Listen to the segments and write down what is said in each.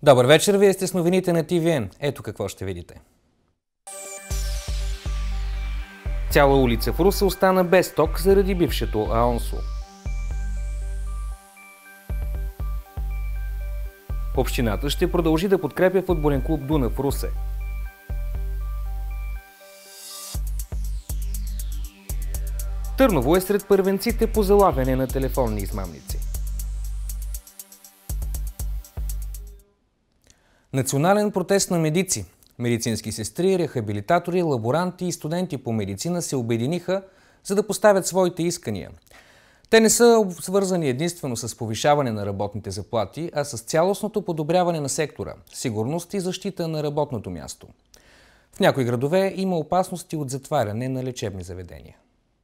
Добър вечер, вие сте с новините на ТВН. Ето какво ще видите. Цяла улица в Русе остана без ток заради бившето АОНСО. Общината ще продължи да подкрепя футболен клуб Дунав в Русе. Търново е сред първенците по залавяне на телефонни измамници. Национален протест на медици. Медицински сестри, рехабилитатори, лаборанти и студенти по медицина се обединиха, за да поставят своите искания. Те не са свързани единствено с повишаване на работните заплати, а с цялостното подобряване на сектора, сигурност и защита на работното място. В някои градове има опасности от затваряне на лечебни заведения.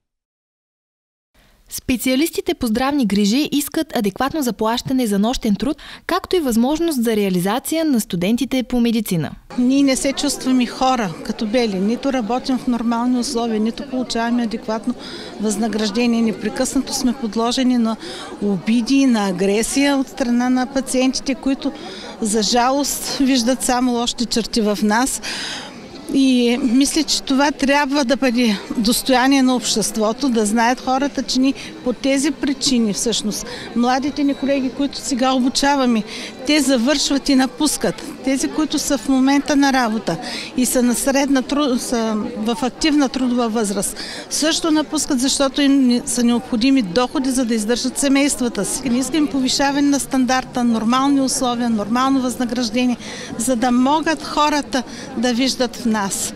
Специалистите по здравни грижи искат адекватно заплащане за нощен труд, както и възможност за реализация на студентите по медицина. Ние не се чувстваме хора като бели, нито работим в нормални условия, нито получаваме адекватно възнаграждение. Непрекъснато сме подложени на обиди, на агресия от страна на пациентите, които за жалост виждат само лошите черти в нас. И мисля, че това трябва да бъде достояние на обществото, да знаят хората, че ни по тези причини всъщност младите ни колеги, които сега обучаваме, те завършват и напускат. Тези, които са в момента на работа и са са в активна трудова възраст, също напускат, защото им са необходими доходи, за да издържат семействата си. Не искам повишаване на стандарта, нормални условия, нормално възнаграждение, за да могат хората да виждат в нас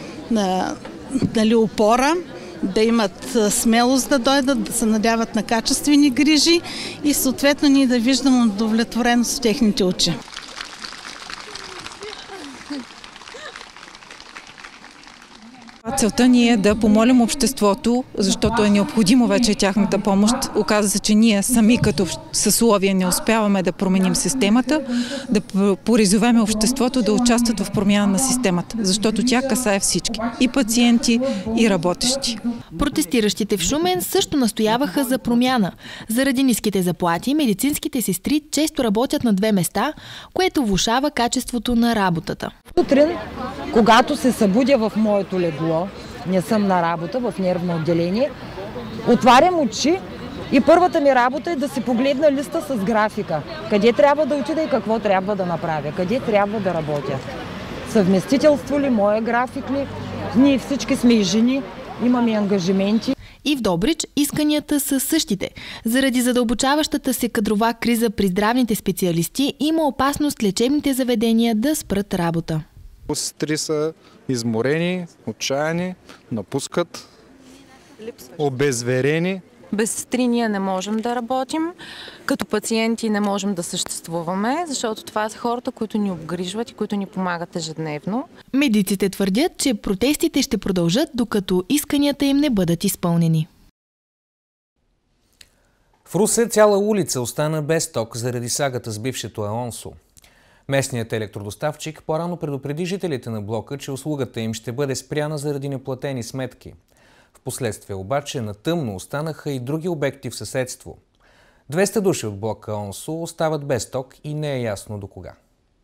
опора, да имат смелост да дойдат, да се надяват на качествени грижи и съответно ние да виждаме удовлетвореност в техните очи. Целта ни е да помолим обществото, защото е необходимо вече тяхната помощ. Оказва се, че ние сами като съсловие не успяваме да променим системата, да призовем обществото да участват в промяна на системата, защото тя касае всички – и пациенти, и работещи. Протестиращите в Шумен също настояваха за промяна. Заради ниските заплати, медицинските сестри често работят на две места, което влошава качеството на работата. Сутрин, когато се събудя в моето легло, не съм на работа, в нервно отделение, отварям очи и първата ми работа е да си погледна листа с графика. Къде трябва да отида и какво трябва да направя, къде трябва да работя. Съвместителство ли, моя график ли? Ние всички сме и жени, имаме ангажименти. И в Добрич исканията са същите. Заради задълбочаващата се кадрова криза при здравните специалисти има опасност лечебните заведения да спрат работа. Сестри са изморени, отчаяни, напускат, обезверени. Без сестри ние не можем да работим, като пациенти не можем да съществуваме, защото това са хората, които ни обгрижват и които ни помагат ежедневно. Медиците твърдят, че протестите ще продължат, докато исканията им не бъдат изпълнени. В Русе цяла улица остана без ток заради сагата с бившето АОНСО. Местният електродоставчик по-рано предупреди жителите на блока, че услугата им ще бъде спряна заради неплатени сметки. Впоследствие обаче на тъмно останаха и други обекти в съседство. 200 души от блока АОНСО остават без ток и не е ясно до кога.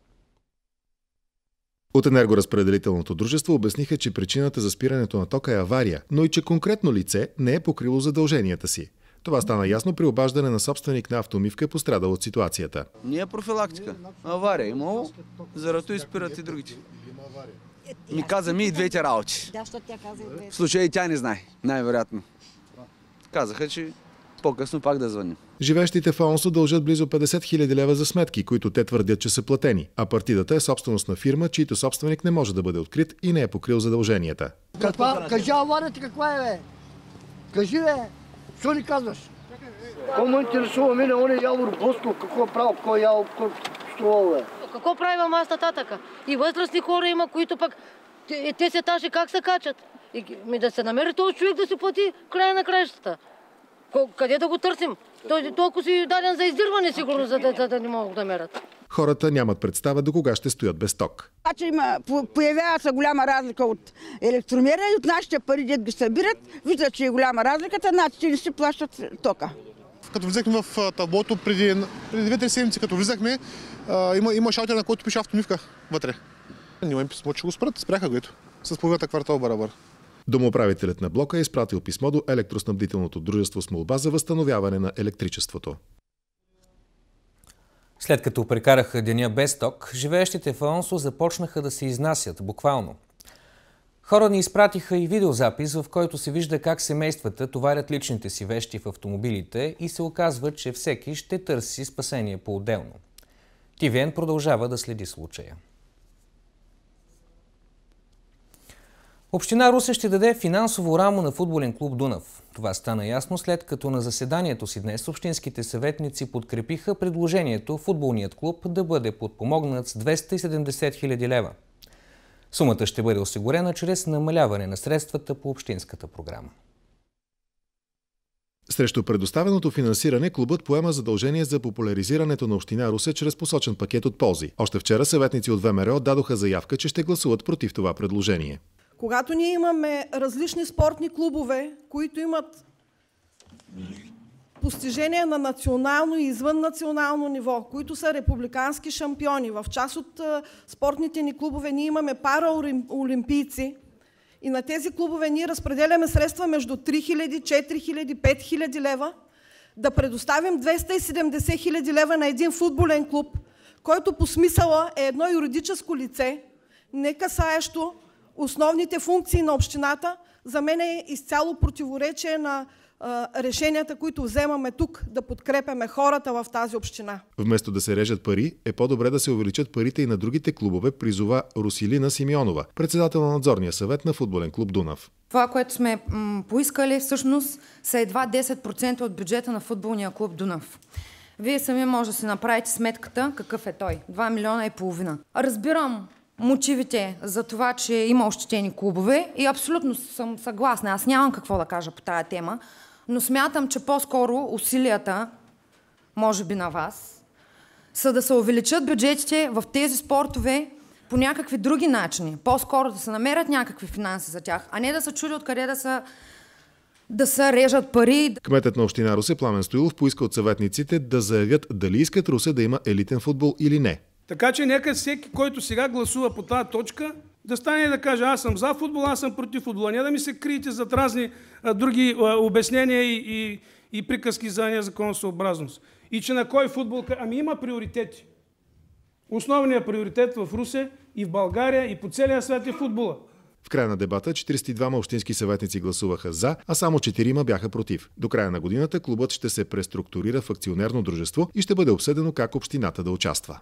От енергоразпределителното дружество обясниха, че причината за спирането на тока е авария, но и че конкретно лице не е покрило задълженията си. Това стана ясно при обаждане на собственик на автомивка, пострадал от ситуацията. Не е профилактика. Авария имало, заради изпират и другите. Ми каза ми и двете работи. В случая и тя не знае, най-вероятно. Казаха, че по-късно пак да звъним. Живеещите в АОНСО дължат близо 50 000 лева за сметки, които те твърдят, че са платени, а партидата е собственост на фирма, чийто собственик не може да бъде открит и не е покрил задълженията. Кажи аварията каква е, бе? Кажи, бе! Що ни казваш? Какво ме интересува мене, он е Явор Босков, какво е правил, какво е Явор Струвал, бе? Какво правим аз татъка? И възрастни хора има, които пък те се таши как се качат. Да се намери този човек да си плати края на краищата. Къде да го търсим? Той толкова си даден за издирване, сигурно, за да не могат да мерят. Хората нямат представа до кога ще стоят без ток. Появява се голяма разлика от електромера и от нашите пари, дет ги събират. Виждат, че е голяма разликата, значи не си плащат тока. като влизахме в таблото преди 2-3 седмици, като влизахме, има шалтер, на който пише автомивка вътре. Няма им писмо, че го спряха го ето, с половината квартал барабар. Домоуправителят на блока е изпратил писмо до електроснабдителното дружество с молба за възстановяване на електричеството. След като прекараха деня без ток, живеещите в Аонсо започнаха да се изнасят, буквално. Хора ни изпратиха и видеозапис, в който се вижда как семействата товарят личните си вещи в автомобилите и се оказва, че всеки ще търси спасение по-отделно. ТВН продължава да следи случая. Община Русе ще даде финансово рамо на футболен клуб «Дунав». Това стана ясно след като на заседанието си днес общинските съветници подкрепиха предложението футболният клуб да бъде подпомогнат с 270 хиляди лева. Сумата ще бъде осигурена чрез намаляване на средствата по общинската програма. Срещу предоставеното финансиране клубът поема задължение за популяризирането на община Русе чрез посочен пакет от ползи. Още вчера съветници от ВМРО дадоха заявка, че ще гласуват против това предложение. Когато ние имаме различни спортни клубове, които имат постижения на национално и извън национално ниво, които са републикански шампиони, в част от спортните ни клубове ние имаме параолимпийци и на тези клубове ние разпределяме средства между 3000, 4000, 5000 лева, да предоставим 270 хиляди лева на един футболен клуб, който по смисъла е едно юридическо лице, не касаещо основните функции на общината, за мен е изцяло противоречие на решенията, които вземаме тук, да подкрепяме хората в тази община. Вместо да се режат пари, е по-добре да се увеличат парите и на другите клубове, призова Русилина Симеонова, председател на надзорния съвет на футболен клуб «Дунав». Това, което сме поискали, всъщност са едва 10% от бюджета на футболния клуб «Дунав». Вие сами може да си направите сметката какъв е той. 2,5 милиона. Разбирам мотивите за това, че има ощетени клубове и абсолютно съм съгласна. Аз нямам какво да кажа по тая тема, но смятам, че по-скоро усилията, може би на вас, са да се увеличат бюджетите в тези спортове по някакви други начини. По-скоро да се намерят някакви финанси за тях, а не да се чуди откъде да се режат пари. Кметът на община Русе Пламен Стоилов поиска от съветниците да заявят дали искат Русе да има елитен футбол или не. Така че нека всеки, който сега гласува по тази точка, да стане и да каже: аз съм за футбол, аз съм против футбола. Не да ми се криете зад разни други обяснения и приказки за незаконосъобразност. И че на кой футбол... Ами има приоритети. Основният приоритет в Русе и в България и по целия свят е футбола. В края на дебата 42 общински съветници гласуваха за, а само 4 бяха против. До края на годината клубът ще се преструктурира в акционерно дружество и ще бъде обсъдено как общината да участва.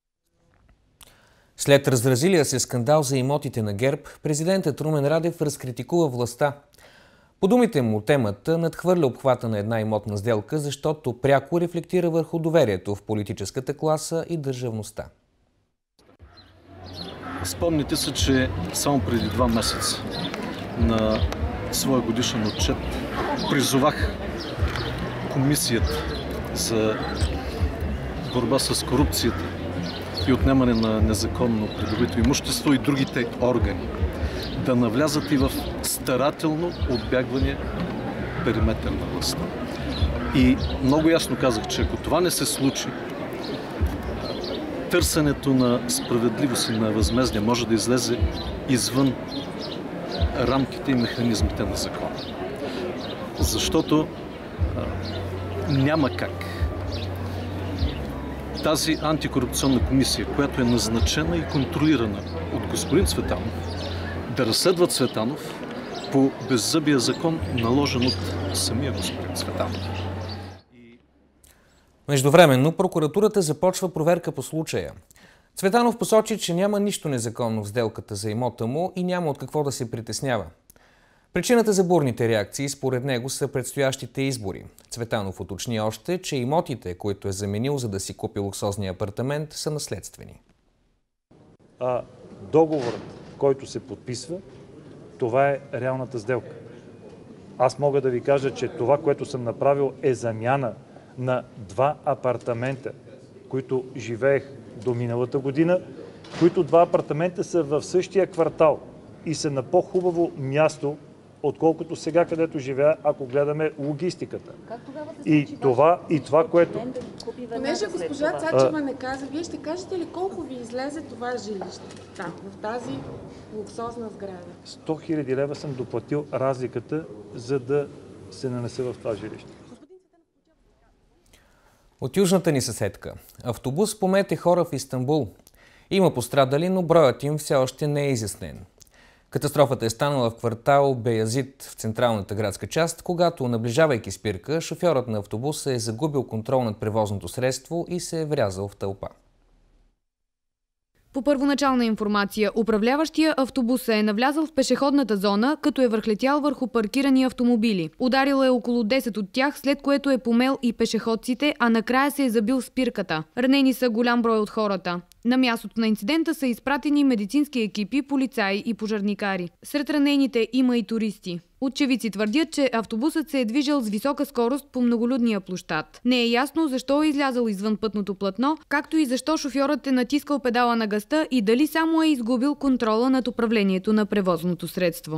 След разразилия се скандал за имотите на ГЕРБ, президентът Румен Радев разкритикува властта. По думите му, темата надхвърля обхвата на една имотна сделка, защото пряко рефлектира върху доверието в политическата класа и държавността. Спомните се, че само преди 2 месеца на своя годишен отчет призовах комисията за борба с корупцията и отнемане на незаконно придобито имущество и другите органи да навлязат и в старателно отбягване периметър на властта. И много ясно казах, че ако това не се случи, търсенето на справедливост и на възмездие може да излезе извън рамките и механизмите на закона. Защото няма как тази антикорупционна комисия, която е назначена и контролирана от господин Цветанов, да разследва Цветанов по беззъбия закон, наложен от самия господин Цветанов. Междувременно прокуратурата започва проверка по случая. Цветанов посочи, че няма нищо незаконно в сделката за имота му и няма от какво да се притеснява. Причината за бурните реакции според него са предстоящите избори. Цветанов уточни още, че имотите, които е заменил за да си купи луксозния апартамент, са наследствени. Договорът, който се подписва, това е реалната сделка. Аз мога да ви кажа, че това, което съм направил, е замяна на 2 апартамента, които живеех до миналата година, които 2 апартамента са в същия квартал и са на по-хубаво място отколкото сега, където живея, ако гледаме логистиката. И това, което... Понеже госпожа Цачева не каза, вие ще кажете ли колко ви излезе това жилище там, в тази луксозна сграда? 100 000 лева съм доплатил разликата, за да се нанеса в това жилище. От южната ни съседка. Автобус помете хора в Истанбул. Има пострадали, но броят им все още не е изяснен. Катастрофата е станала в квартал Беязит в централната градска част, когато, наближавайки спирка, шофьорът на автобуса е загубил контрол над превозното средство и се е врязал в тълпа. По първоначална информация, управляващия автобус е навлязъл в пешеходната зона, като е върхлетял върху паркирани автомобили. Ударил е около 10 от тях, след което е помел и пешеходците, а накрая се е забил в спирката. Ранени са голям брой от хората. На мястото на инцидента са изпратени медицински екипи, полицаи и пожарникари. Сред ранените има и туристи. Очевидци твърдят, че автобусът се е движил с висока скорост по многолюдния площад. Не е ясно защо е излязъл извън пътното платно, както и защо шофьорът е натискал педала на газта и дали само е изгубил контрола над управлението на превозното средство.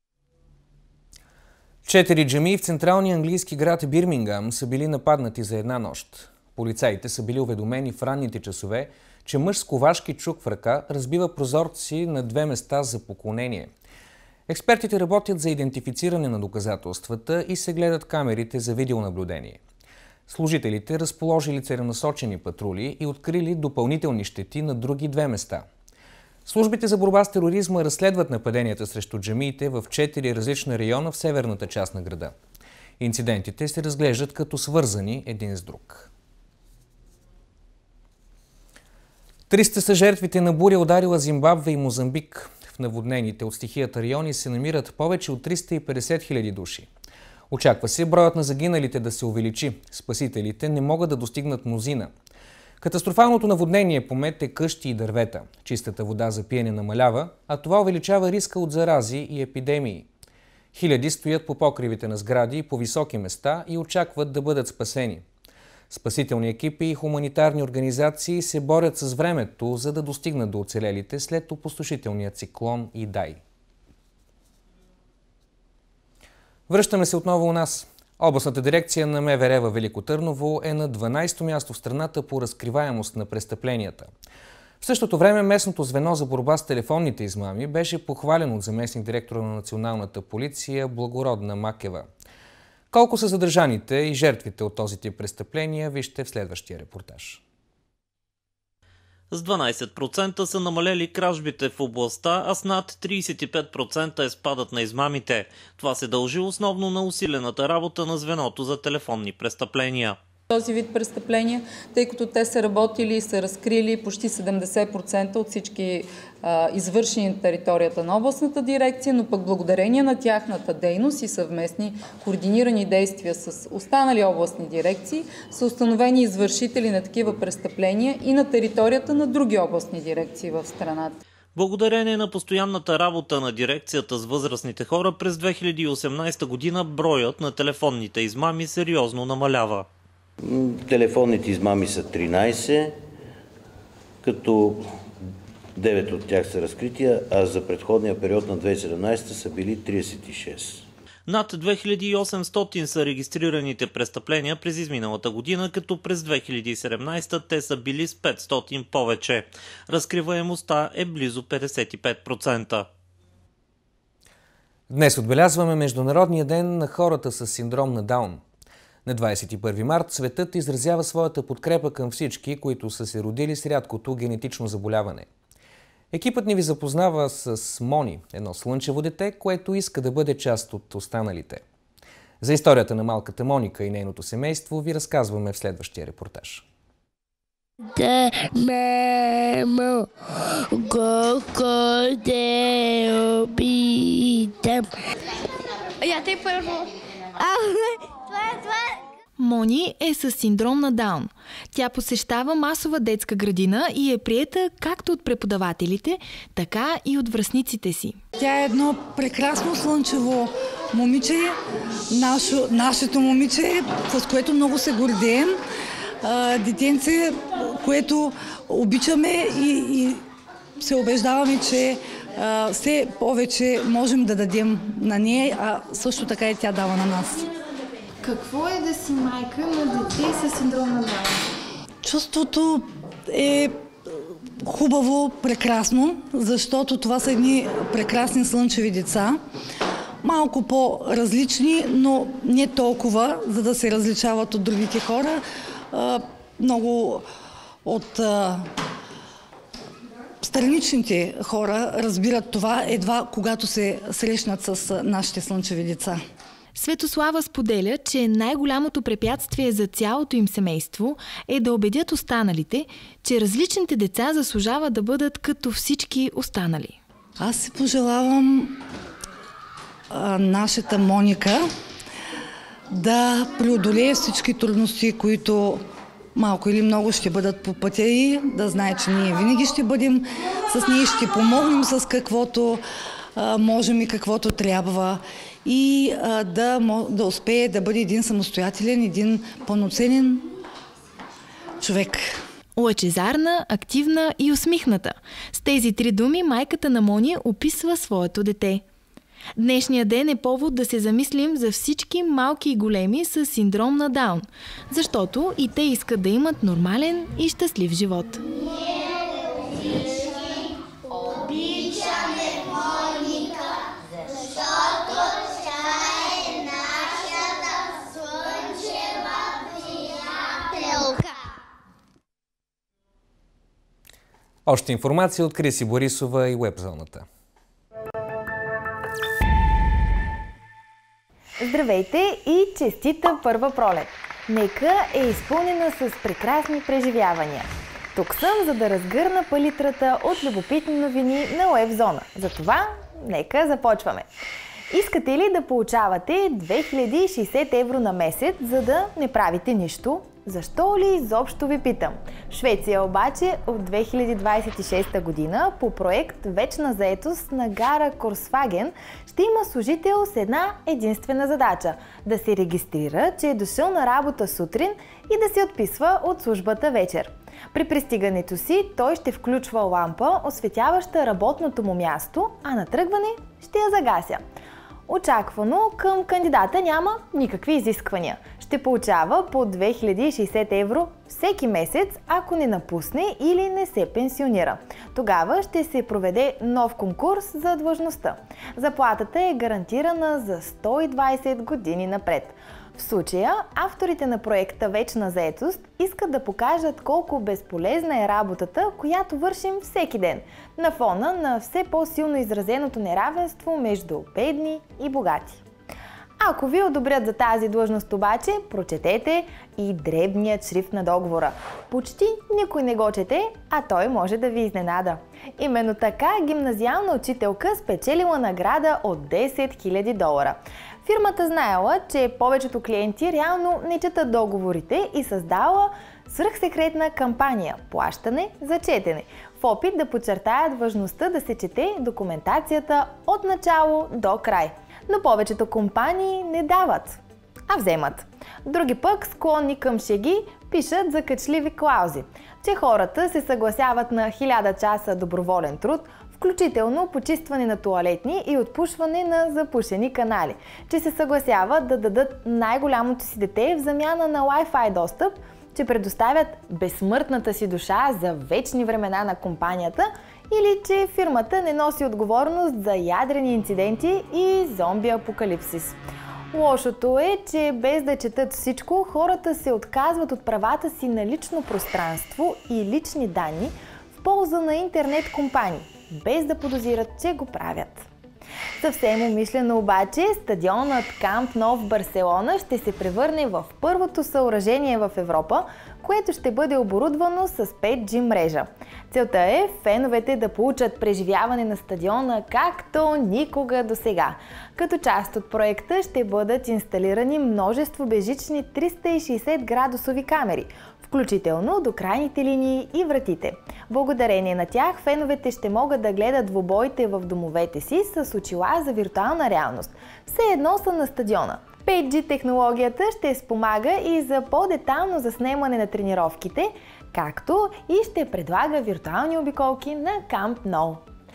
4 джамии в централния английски град Бирмингам са били нападнати за една нощ. Полицаите са били уведомени в ранните часове, че мъж с ковашки чук в ръка разбива прозорци на 2 места за поклонение. Експертите работят за идентифициране на доказателствата и се гледат камерите за видеонаблюдение. Служителите разположили целенасочени патрули и открили допълнителни щети на други 2 места. Службите за борба с тероризма разследват нападенията срещу джамиите в 4 различни района в северната част на града. Инцидентите се разглеждат като свързани един с друг. 300 са жертвите на буря, ударила Зимбабве и Мозамбик. В наводнените от стихията райони се намират повече от 350 000 души. Очаква се броят на загиналите да се увеличи. Спасителите не могат да достигнат мнозина. Катастрофалното наводнение помете къщи и дървета. Чистата вода за пиене намалява, а това увеличава риска от зарази и епидемии. Хиляди стоят по покривите на сгради и по високи места и очакват да бъдат спасени. Спасителни екипи и хуманитарни организации се борят с времето, за да достигнат до оцелелите след опустошителния циклон Идай. Връщаме се отново у нас. Областната дирекция на МВР във Велико Търново е на 12-то място в страната по разкриваемост на престъпленията. В същото време местното звено за борба с телефонните измами беше похвалено от заместник директора на Националната полиция Благородна Макева. Колко са задържаните и жертвите от този тип престъпления, вижте в следващия репортаж. С 12% са намалели кражбите в областта, а с над 35% е спадът на измамите. Това се дължи основно на усилената работа на звеното за телефонни престъпления. Този вид престъпления, тъй като те са работили и са разкрили почти 70% от всички извършени на територията на областната дирекция, но пък благодарение на тяхната дейност и съвместни координирани действия с останали областни дирекции са установени извършители на такива престъпления и на територията на други областни дирекции в страната. Благодарение на постоянната работа на дирекцията с възрастните хора през 2018 година броят на телефонните измами сериозно намалява. Телефонните измами са 13, като 9 от тях са разкрити, а за предходния период на 2017 са били 36. Над 2800 са регистрираните престъпления през изминалата година, като през 2017 те са били с 500 повече. Разкриваемостта е близо 55%. Днес отбелязваме Международния ден на хората с синдром на Даун. На 21 март светът изразява своята подкрепа към всички, които са се родили с рядкото генетично заболяване. Екипът ни ви запознава с Мони, едно слънчево дете, което иска да бъде част от останалите. За историята на малката Моника и нейното семейство ви разказваме в следващия репортаж. Да, мамо, колко те обичам. Я те първо. Мони е с синдром на Даун. Тя посещава масова детска градина и е приета както от преподавателите, така и от връстниците си. Тя е едно прекрасно слънчево момиче, нашето момиче, с което много се гордеем. Детенце, което обичаме и се убеждаваме, че все повече можем да дадем на нея, а също така и тя дава на нас. Какво е да си майка на дете с синдром на Даун? Чувството е хубаво, прекрасно, защото това са едни прекрасни слънчеви деца. Малко по-различни, но не толкова, за да се различават от другите хора. Много от страничните хора разбират това едва когато се срещнат с нашите слънчеви деца. Светослава споделя, че най-голямото препятствие за цялото им семейство е да убедят останалите, че различните деца заслужават да бъдат като всички останали. Аз си пожелавам нашата Моника да преодолее всички трудности, които малко или много ще бъдат по пътя и да знае, че ние винаги ще бъдем с нея, ще помогнем с каквото можем и каквото трябва и да успее да бъде един самостоятелен, един пълноценен човек. Лъчезарна, активна и усмихната. С тези 3 думи майката на Мони описва своето дете. Днешният ден е повод да се замислим за всички малки и големи с синдром на Даун, защото и те искат да имат нормален и щастлив живот. Обичаме Моника, защото тя е нашата слънчева приятелка. Още информация от Криси Борисова и Уебзоната. Здравейте и честита първа пролет! Нека е изпълнена с прекрасни преживявания. Тук съм, за да разгърна палитрата от любопитни новини на Уебзона. Затова, нека започваме. Искате ли да получавате 2060 евро на месец, за да не правите нищо? Защо ли изобщо ви питам? В Швеция обаче от 2026 година по проект Вечна заетост на гара Корсваген ще има служител с една единствена задача – да се регистрира, че е дошъл на работа сутрин и да се отписва от службата вечер. При пристигането си той ще включва лампа, осветяваща работното му място, а на тръгване ще я загася. Очаквано към кандидата няма никакви изисквания. Ще получава по 2060 евро всеки месец, ако не напусне или не се пенсионира. Тогава ще се проведе нов конкурс за длъжността. Заплатата е гарантирана за 120 години напред. В случая, авторите на проекта Вечна заетост искат да покажат колко безполезна е работата, която вършим всеки ден, на фона на все по-силно изразеното неравенство между бедни и богати. Ако ви одобрят за тази длъжност обаче, прочетете и дребният шрифт на договора. Почти никой не го чете, а той може да ви изненада. Именно така гимназиална учителка спечелила награда от $10 000. Фирмата знаела, че повечето клиенти реално не четат договорите и създала свръхсекретна кампания «Плащане за четене», в опит да подчертаят важността да се чете документацията от начало до край. Но повечето компании не дават, а вземат. Други пък, склонни към шеги, пишат закачливи клаузи, че хората се съгласяват на 1000 часа доброволен труд, включително почистване на тоалетни и отпушване на запушени канали, че се съгласяват да дадат най-голямото си дете в замяна на Wi-Fi достъп, че предоставят безсмъртната си душа за вечни времена на компанията или че фирмата не носи отговорност за ядрени инциденти и зомби апокалипсис. Лошото е, че без да четат всичко, хората се отказват от правата си на лично пространство и лични данни в полза на интернет компании, без да подозират, че го правят. Съвсем умишлено обаче, стадионът Камп Nou в Барселона ще се превърне в първото съоръжение в Европа, което ще бъде оборудвано с 5G мрежа. Целта е феновете да получат преживяване на стадиона както никога досега. Като част от проекта ще бъдат инсталирани множество безжични 360 градусови камери, включително до крайните линии и вратите. Благодарение на тях феновете ще могат да гледат двубоите в домовете си с очила за виртуална реалност. Все едно са на стадиона. 5G технологията ще спомага и за по-детално заснемане на тренировките, както и ще предлага виртуални обиколки на Камп Nou.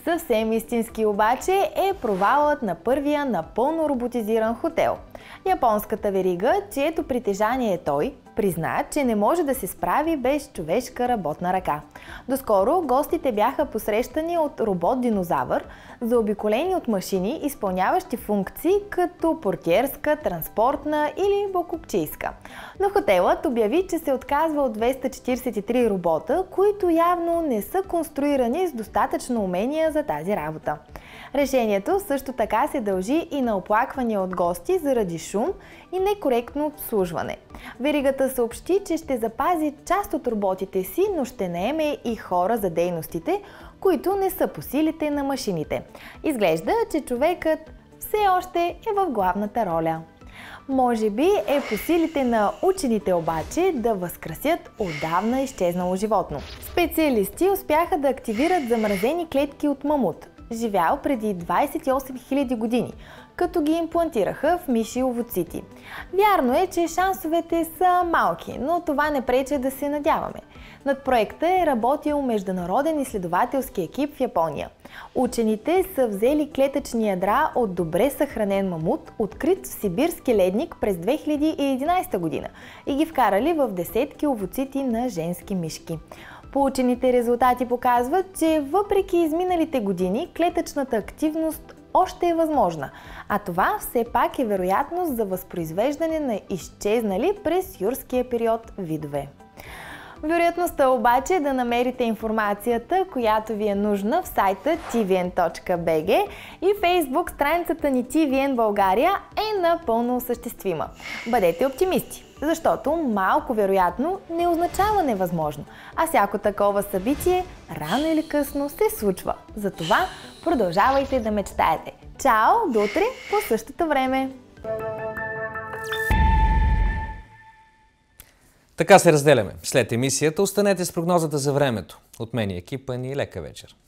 Съвсем истински обаче е провалът на първия напълно роботизиран хотел. Японската верига, чието притежание е той, призна, че не може да се справи без човешка работна ръка. Доскоро гостите бяха посрещани от робот-динозавър, заобиколени от машини, изпълняващи функции като портиерска, транспортна или бокупчийска. Но хотелът обяви, че се отказва от 243 робота, които явно не са конструирани с достатъчно умения за тази работа. Решението също така се дължи и на оплаквания от гости заради шум и некоректно обслужване. Веригата съобщи, че ще запази част от роботите си, но ще наеме и хора за дейностите, които не са по силите на машините. Изглежда, че човекът все още е в главната роля. Може би е по силите на учените обаче да възкрасят отдавна изчезнало животно. Специалисти успяха да активират замразени клетки от мамут, живял преди 28 000 години, като ги имплантираха в миши овоцити. Вярно е, че шансовете са малки, но това не пречи да се надяваме. Над проекта е работил международен изследователски екип в Япония. Учените са взели клетъчни ядра от добре съхранен мамут, открит в сибирски ледник през 2011 година, и ги вкарали в десетки овоцити на женски мишки. Получените резултати показват, че въпреки изминалите години, клетъчната активност още е възможна, а това все пак е вероятност за възпроизвеждане на изчезнали през юрския период видове. Вероятността обаче е да намерите информацията, която ви е нужна в сайта tvn.bg и фейсбук страницата ни TVN България е напълно осъществима. Бъдете оптимисти, защото малко вероятно не означава невъзможно, а всяко такова събитие рано или късно се случва. Затова продължавайте да мечтаете. Чао, до утре по същото време! Така се разделяме. След емисията останете с прогнозата за времето. От мен и екипа ни лека вечер.